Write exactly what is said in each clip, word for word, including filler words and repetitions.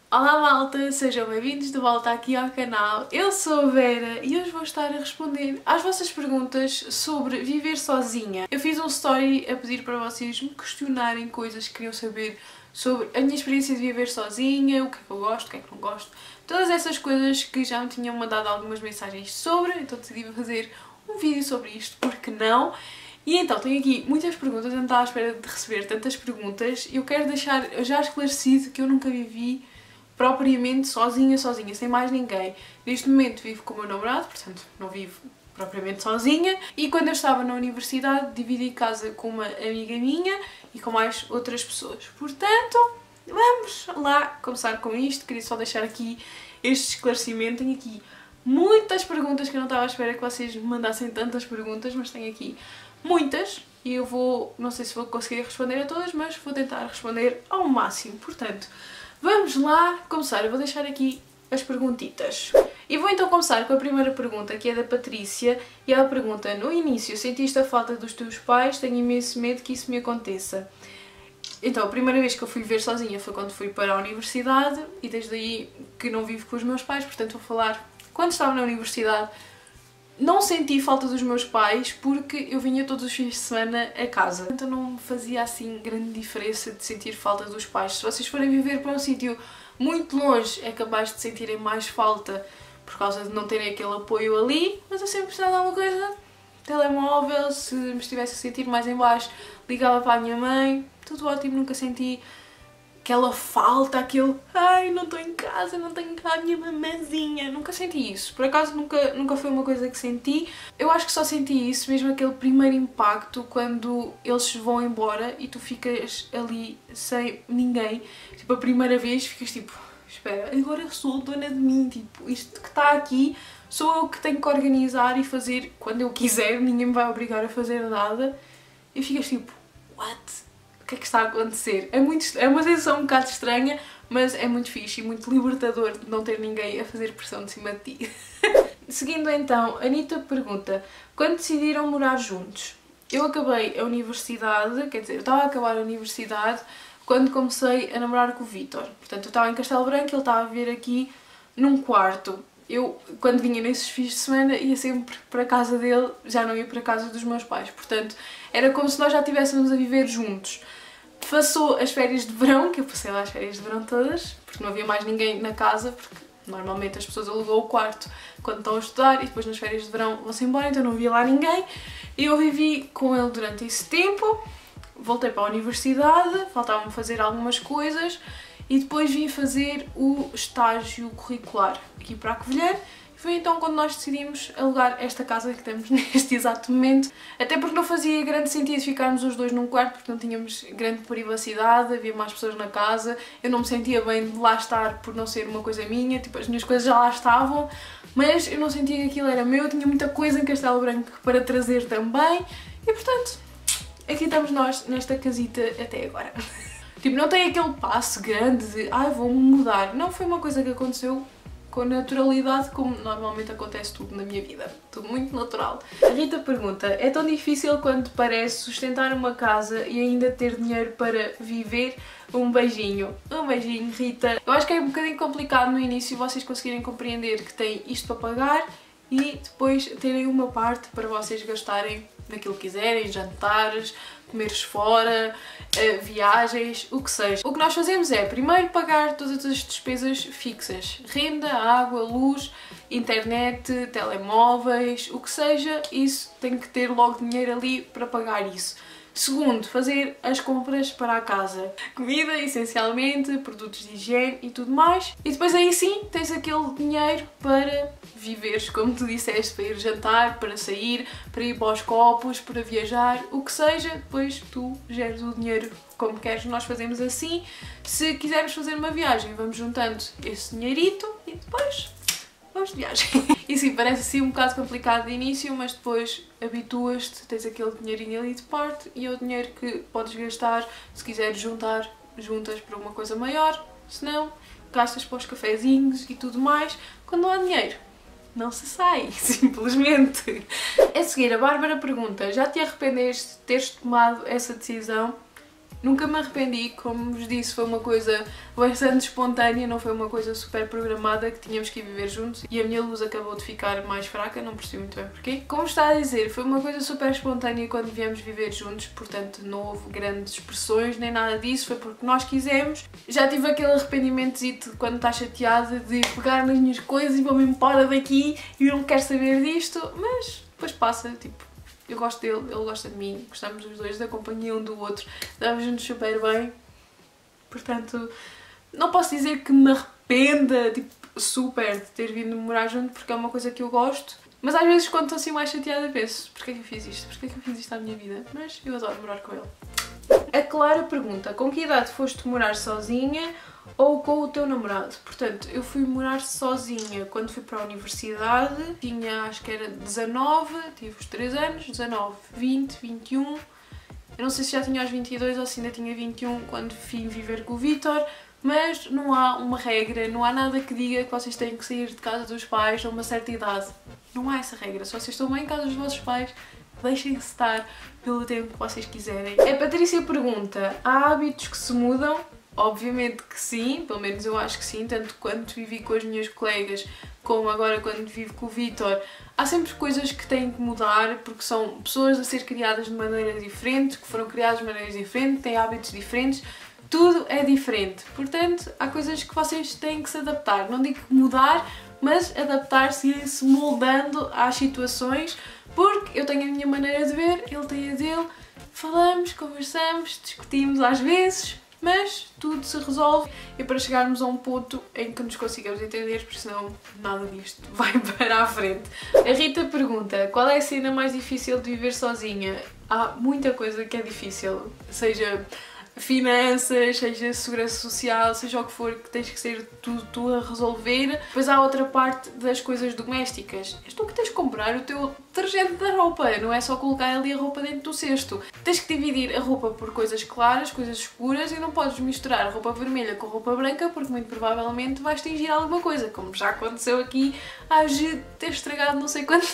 Olá malta, sejam bem-vindos de volta aqui ao canal. Eu sou a Vera e hoje vou estar a responder às vossas perguntas sobre viver sozinha. Eu fiz um story a pedir para vocês me questionarem coisas que queriam saber sobre a minha experiência de viver sozinha, o que é que eu gosto, o que é que não gosto, todas essas coisas que já me tinham mandado algumas mensagens sobre, então decidi fazer um vídeo sobre isto, porque não? E então, tenho aqui muitas perguntas, eu não estava à espera de receber tantas perguntas e eu quero deixar já esclarecido que eu nunca vivi propriamente sozinha, sozinha, sem mais ninguém. Neste momento vivo com o meu namorado, portanto não vivo propriamente sozinha, e quando eu estava na universidade dividi casa com uma amiga minha e com mais outras pessoas. Portanto, vamos lá começar com isto. Queria só deixar aqui este esclarecimento. Tenho aqui muitas perguntas que eu não estava à espera que vocês me mandassem tantas perguntas, mas tenho aqui muitas e eu vou, não sei se vou conseguir responder a todas, mas vou tentar responder ao máximo. Portanto, vamos lá começar. Eu vou deixar aqui as perguntitas. E vou então começar com a primeira pergunta, que é da Patrícia, e ela pergunta: no início sentiste a falta dos teus pais? Tenho imenso medo que isso me aconteça. Então, a primeira vez que eu fui viver sozinha foi quando fui para a universidade e desde aí que não vivo com os meus pais, portanto vou falar quando estava na universidade. Não senti falta dos meus pais porque eu vinha todos os fins de semana a casa. Então não fazia assim grande diferença de sentir falta dos pais. Se vocês forem viver para um sítio muito longe é capaz de sentirem mais falta por causa de não terem aquele apoio ali, mas eu sempre precisava de alguma coisa, telemóvel, se me estivesse a sentir mais em baixo ligava para a minha mãe, tudo ótimo, nunca senti aquela falta, aquele ai, não estou em casa, não tenho cá a minha mamãzinha, nunca senti isso. Por acaso nunca, nunca foi uma coisa que senti. Eu acho que só senti isso mesmo, aquele primeiro impacto quando eles vão embora e tu ficas ali sem ninguém. Tipo, a primeira vez ficas tipo, espera, agora eu sou dona de mim, tipo, isto que está aqui sou eu que tenho que organizar e fazer quando eu quiser, ninguém me vai obrigar a fazer nada. E ficas tipo, what? O que é que está a acontecer? É, muito, é uma sensação um bocado estranha, mas é muito fixe e muito libertador de não ter ninguém a fazer pressão de cima de ti. Seguindo então, a Anitta pergunta: quando decidiram morar juntos? Eu acabei a universidade, quer dizer, eu estava a acabar a universidade quando comecei a namorar com o Vítor. Portanto, eu estava em Castelo Branco, ele estava a vir aqui num quarto. Eu, quando vinha nesses fins de semana, ia sempre para a casa dele, já não ia para a casa dos meus pais. Portanto, era como se nós já estivéssemos a viver juntos. Passou as férias de verão, que eu passei lá as férias de verão todas, porque não havia mais ninguém na casa, porque normalmente as pessoas alugam o quarto quando estão a estudar e depois nas férias de verão vão-se embora, então não havia lá ninguém. E eu vivi com ele durante esse tempo, voltei para a universidade, faltava-me fazer algumas coisas e depois vim fazer o estágio curricular aqui para a Covilhã. Foi então quando nós decidimos alugar esta casa que temos neste exato momento, até porque não fazia grande sentido ficarmos os dois num quarto, porque não tínhamos grande privacidade, havia mais pessoas na casa, eu não me sentia bem de lá estar por não ser uma coisa minha, tipo, as minhas coisas já lá estavam, mas eu não sentia que aquilo era meu, eu tinha muita coisa em Castelo Branco para trazer também, e portanto, aqui estamos nós nesta casita até agora. Tipo, não tem aquele passo grande de ai, vou-me mudar, não foi uma coisa que aconteceu com naturalidade, como normalmente acontece tudo na minha vida. Tudo muito natural. A Rita pergunta: é tão difícil quanto parece sustentar uma casa e ainda ter dinheiro para viver? Um beijinho. Um beijinho, Rita. Eu acho que é um bocadinho complicado no início vocês conseguirem compreender que têm isto para pagar e depois terem uma parte para vocês gastarem naquilo que quiserem, jantares, comeres fora, viagens, o que seja. O que nós fazemos é primeiro pagar todas as despesas fixas, renda, água, luz, internet, telemóveis, o que seja, isso tem que ter logo dinheiro ali para pagar isso. Segundo, fazer as compras para a casa. Comida, essencialmente, produtos de higiene e tudo mais. E depois aí sim tens aquele dinheiro para viveres, como tu disseste, para ir jantar, para sair, para ir para os copos, para viajar, o que seja. Depois tu geres o dinheiro como queres, nós fazemos assim. Se quisermos fazer uma viagem, vamos juntando esse dinheirito e depois vamos de viagem. E sim, parece assim um bocado complicado de início, mas depois habituas-te, tens aquele dinheirinho ali de parte e é o dinheiro que podes gastar, se quiseres juntar, juntas para uma coisa maior, se não, gastas para os cafezinhos e tudo mais. Quando não há dinheiro, não se sai, simplesmente. A seguir, a Bárbara pergunta: já te arrependeste de teres tomado essa decisão? Nunca me arrependi, como vos disse, foi uma coisa bastante espontânea, não foi uma coisa super programada que tínhamos que ir viver juntos e a minha luz acabou de ficar mais fraca, não percebi muito bem porquê. Como está a dizer, foi uma coisa super espontânea quando viemos viver juntos, portanto não houve grandes expressões nem nada disso, foi porque nós quisemos. Já tive aquele arrependimentozito quando está chateada de pegar nas minhas coisas e vou-me embora daqui e eu não quero saber disto, mas depois passa, tipo, eu gosto dele, ele gosta de mim, gostamos os dois da companhia um do outro, damos-nos super bem, portanto não posso dizer que me arrependa, tipo, super de ter vindo morar junto porque é uma coisa que eu gosto, mas às vezes quando estou assim mais chateada penso, porquê é que eu fiz isto, porquê é que eu fiz isto à minha vida, mas eu adoro morar com ele. A Clara pergunta, com que idade foste morar sozinha ou com o teu namorado? Portanto, eu fui morar sozinha quando fui para a universidade, tinha, acho que era dezanove, tive os três anos, dezanove, vinte, vinte e um, eu não sei se já tinha aos vinte e dois ou se ainda tinha vinte e um quando vim viver com o Vítor, mas não há uma regra, não há nada que diga que vocês têm que sair de casa dos pais a uma certa idade. Não há essa regra, se vocês estão bem em casa dos vossos pais, deixem-se estar pelo tempo que vocês quiserem. A Patrícia pergunta, há hábitos que se mudam? Obviamente que sim, pelo menos eu acho que sim, tanto quando vivi com as minhas colegas como agora quando vivo com o Vítor. Há sempre coisas que têm que mudar porque são pessoas a ser criadas de maneira diferente, que foram criadas de maneiras diferentes, têm hábitos diferentes, tudo é diferente. Portanto, há coisas que vocês têm que se adaptar. Não digo mudar, mas adaptar-se e ir-se moldando às situações, porque eu tenho a minha maneira de ver, ele tem a dele, falamos, conversamos, discutimos às vezes, mas tudo se resolve e para chegarmos a um ponto em que nos consigamos entender, porque senão nada disto vai para a frente. A Rita pergunta, qual é a cena mais difícil de viver sozinha? Há muita coisa que é difícil, seja finanças, seja segurança social, seja o que for, que tens que ser tu, tu a resolver. Depois há outra parte das coisas domésticas. És tu que tens que comprar o teu detergente da roupa, não é só colocar ali a roupa dentro do cesto. Tens que dividir a roupa por coisas claras, coisas escuras e não podes misturar a roupa vermelha com a roupa branca porque muito provavelmente vais tingir alguma coisa, como já aconteceu aqui, às de ter estragado não sei quantas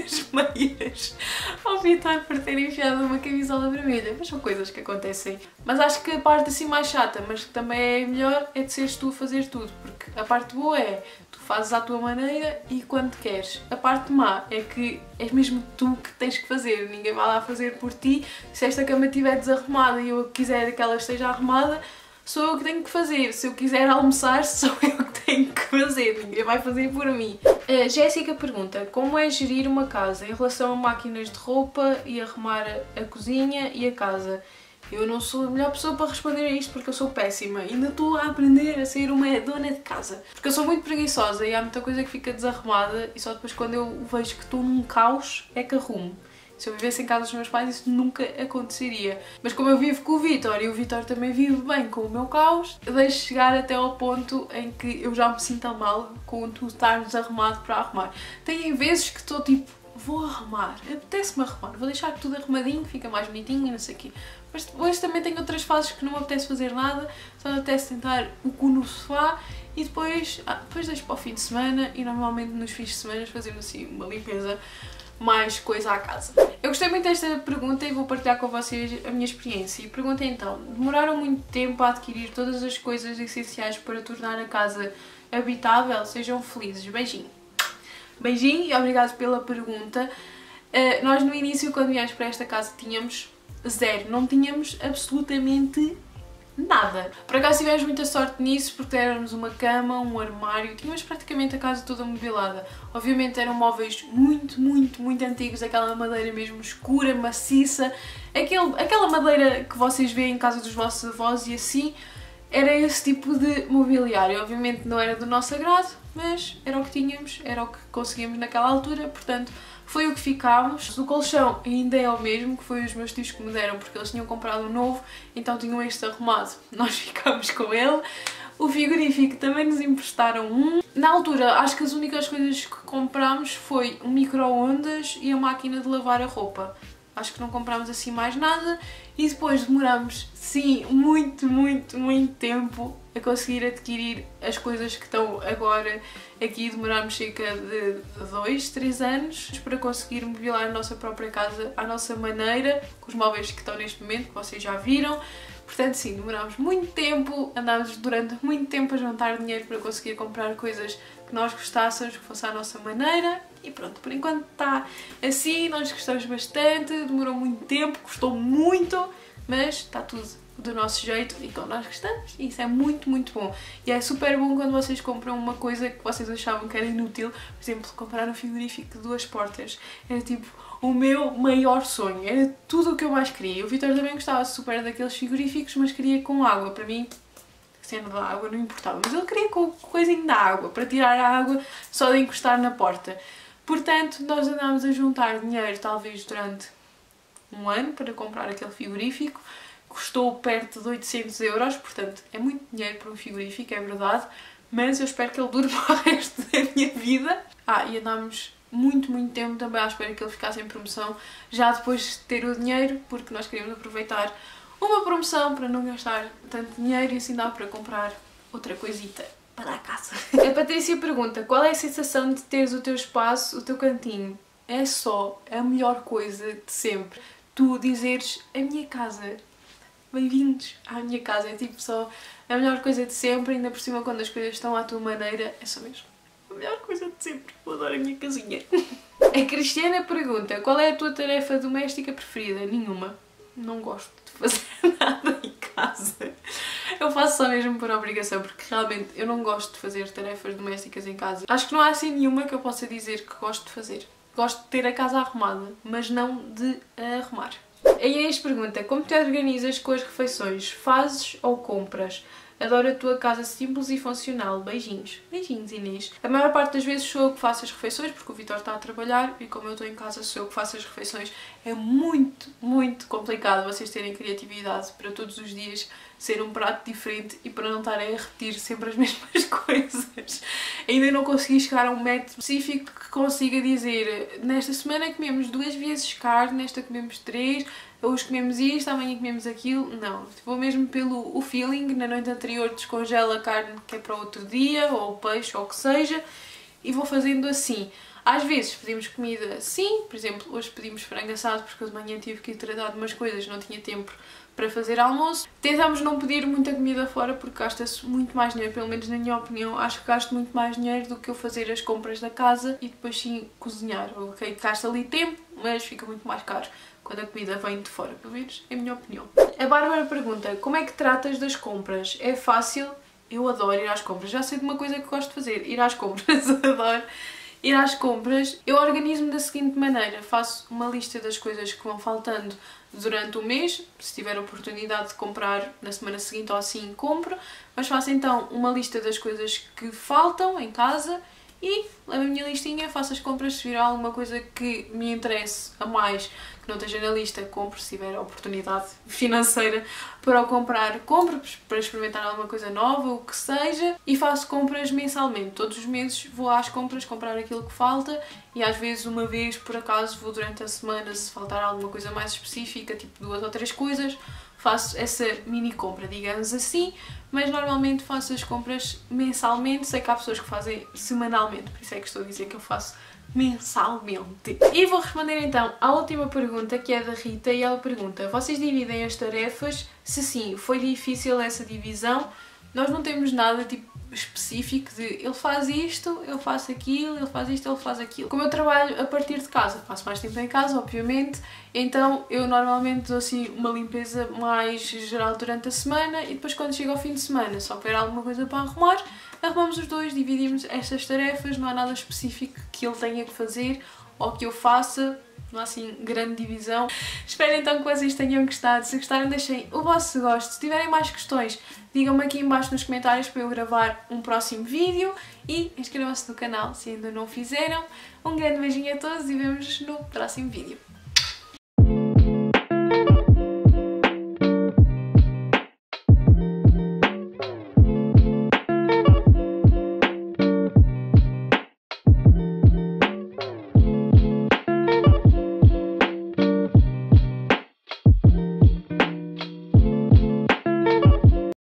meias ao Vítor por ter enfiado uma camisola vermelha, mas são coisas que acontecem. Mas acho que a parte assim mais chata, mas que também é melhor, é de seres tu a fazer tudo, porque a parte boa é tu fazes à tua maneira e quando queres. A parte má é que és mesmo tu que tens que fazer, ninguém vai lá fazer por ti. Se esta cama estiver desarrumada e eu quiser que ela esteja arrumada, sou eu que tenho que fazer. Se eu quiser almoçar, sou eu que tenho que fazer, ninguém vai fazer por mim. A Jéssica pergunta, como é gerir uma casa em relação a máquinas de roupa e arrumar a cozinha e a casa? Eu não sou a melhor pessoa para responder a isto porque eu sou péssima. Ainda estou a aprender a ser uma dona de casa. Porque eu sou muito preguiçosa e há muita coisa que fica desarrumada e só depois quando eu vejo que estou num caos é que arrumo. Se eu vivesse em casa dos meus pais isso nunca aconteceria. Mas como eu vivo com o Vítor e o Vítor também vive bem com o meu caos, eu deixo chegar até ao ponto em que eu já me sinto mal com tudo estar desarrumado para arrumar. Tem vezes que estou tipo, vou arrumar, apetece-me arrumar, vou deixar tudo arrumadinho, fica mais bonitinho e não sei o quê. Mas depois também tenho outras fases que não me apetece fazer nada, só me apetece sentar o cu no sofá e depois, ah, depois deixo para o fim de semana e normalmente nos fins de semana fazemos assim uma limpeza mais coisa à casa. Eu gostei muito desta pergunta e vou partilhar com vocês a minha experiência. E perguntei então, demoraram muito tempo a adquirir todas as coisas essenciais para tornar a casa habitável? Sejam felizes. Beijinho. Beijinho e obrigado pela pergunta. Uh, nós no início, quando viemos para esta casa, tínhamos zero. Não tínhamos absolutamente nada. Por acaso tivemos muita sorte nisso porque éramos uma cama, um armário, tínhamos praticamente a casa toda mobilada. Obviamente eram móveis muito, muito, muito antigos, aquela madeira mesmo escura, maciça, aquele, aquela madeira que vocês veem em casa dos vossos avós e assim, era esse tipo de mobiliário. Obviamente não era do nosso agrado, mas era o que tínhamos, era o que conseguíamos naquela altura, portanto foi o que ficámos. O colchão ainda é o mesmo, que foi os meus tios que me deram porque eles tinham comprado um novo, então tinham este arrumado, nós ficámos com ele. O frigorífico também nos emprestaram um. Na altura acho que as únicas coisas que comprámos foi um micro-ondas e a máquina de lavar a roupa. Acho que não comprámos assim mais nada e depois demoramos, sim, muito, muito, muito tempo a conseguir adquirir as coisas que estão agora aqui. Demorámos cerca de dois, três anos para conseguir mobilar a nossa própria casa à nossa maneira, com os móveis que estão neste momento, que vocês já viram. Portanto, sim, demorámos muito tempo, andámos durante muito tempo a juntar dinheiro para conseguir comprar coisas que nós gostássemos, que fosse à nossa maneira. E pronto, por enquanto está assim, nós gostamos bastante, demorou muito tempo, custou muito, mas está tudo do nosso jeito e como nós gostamos, e isso é muito, muito bom. E é super bom quando vocês compram uma coisa que vocês achavam que era inútil, por exemplo, comprar um frigorífico de duas portas. Era tipo o meu maior sonho, era tudo o que eu mais queria. O Vitor também gostava super daqueles frigoríficos, mas queria com água. Para mim, sendo da água não importava, mas ele queria com coisinho da água, para tirar a água só de encostar na porta. Portanto, nós andámos a juntar dinheiro talvez durante um ano para comprar aquele frigorífico. Custou perto de oitocentos euros, portanto é muito dinheiro para um frigorífico, é verdade, mas eu espero que ele dure para o resto da minha vida. Ah, e andámos muito, muito tempo também à espera que ele ficasse em promoção, já depois de ter o dinheiro, porque nós queríamos aproveitar uma promoção para não gastar tanto dinheiro e assim dá para comprar outra coisita para a casa. A Patrícia pergunta, qual é a sensação de teres o teu espaço, o teu cantinho? É só a melhor coisa de sempre. Tu dizeres, a minha casa, bem-vindos à minha casa, é tipo só a melhor coisa de sempre, ainda por cima quando as coisas estão à tua maneira, é só mesmo a melhor coisa de sempre. Eu adoro a minha casinha. A Cristiana pergunta, qual é a tua tarefa doméstica preferida? Nenhuma. Não gosto de fazer nada em casa. Eu faço só mesmo por obrigação, porque realmente eu não gosto de fazer tarefas domésticas em casa. Acho que não há assim nenhuma que eu possa dizer que gosto de fazer. Gosto de ter a casa arrumada, mas não de arrumar. A Inês pergunta, como te organizas com as refeições? Fazes ou compras? Adoro a tua casa simples e funcional. Beijinhos. Beijinhos, Inês. A maior parte das vezes sou eu que faço as refeições, porque o Vitor está a trabalhar e como eu estou em casa sou eu que faço as refeições. É muito, muito complicado vocês terem criatividade para todos os dias ser um prato diferente e para não estarem a repetir sempre as mesmas coisas. Ainda não consegui chegar a um método específico que consiga dizer nesta semana comemos duas vezes carne, nesta comemos três, hoje comemos isto, amanhã comemos aquilo. Não, vou mesmo pelo o feeling, na noite anterior descongelo a carne que é para outro dia, ou o peixe, ou o que seja, e vou fazendo assim. Às vezes pedimos comida assim, por exemplo, hoje pedimos frango assado porque eu de manhã tive que ir tratar de umas coisas, não tinha tempo para fazer almoço. Tentámos não pedir muita comida fora porque gasta-se muito mais dinheiro, pelo menos na minha opinião, acho que gasto muito mais dinheiro do que eu fazer as compras da casa e depois sim cozinhar. Ok, gasta ali tempo, mas fica muito mais caro quando a comida vem de fora, pelo menos é a minha opinião. A Bárbara pergunta, como é que tratas das compras? É fácil? Eu adoro ir às compras, já sei de uma coisa que gosto de fazer, ir às compras, adoro ir às compras. Eu organizo-me da seguinte maneira, faço uma lista das coisas que vão faltando durante o mês, se tiver a oportunidade de comprar na semana seguinte ou assim, compro, mas faço então uma lista das coisas que faltam em casa e levo a minha listinha, faço as compras, se vir alguma coisa que me interesse a mais, que não esteja na lista, compro se tiver a oportunidade financeira para o comprar, compro para experimentar alguma coisa nova, o que seja, e faço compras mensalmente. Todos os meses vou às compras comprar aquilo que falta e às vezes uma vez por acaso vou durante a semana, se faltar alguma coisa mais específica, tipo duas ou três coisas, faço essa mini compra, digamos assim, mas normalmente faço as compras mensalmente. Sei que há pessoas que fazem semanalmente, por isso é que estou a dizer que eu faço mensalmente. E vou responder então à última pergunta, que é da Rita, e ela pergunta, vocês dividem as tarefas? Se sim, foi difícil essa divisão? Nós não temos nada tipo específico de ele faz isto, eu faço aquilo, ele faz isto, ele faz aquilo. Como eu trabalho a partir de casa, faço mais tempo em casa, obviamente, então eu normalmente dou assim uma limpeza mais geral durante a semana e depois quando chega ao fim de semana, só houver alguma coisa para arrumar, arrumamos os dois, dividimos estas tarefas, não há nada específico que ele tenha que fazer ou que eu faça. Não há assim grande divisão. Espero então que vocês tenham gostado. Se gostaram, deixem o vosso gosto. Se tiverem mais questões, digam-me aqui em baixo nos comentários para eu gravar um próximo vídeo. E inscrevam-se no canal se ainda não o fizeram. Um grande beijinho a todos e vemos-nos no próximo vídeo.